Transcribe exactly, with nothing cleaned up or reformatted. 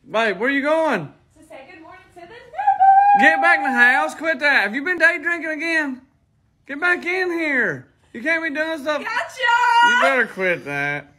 Babe, where you going? To say good morning to the neighbors. Get back in the house. Quit that. Have you been day drinking again? Get back in here. You can't be doing stuff. Gotcha! You better quit that.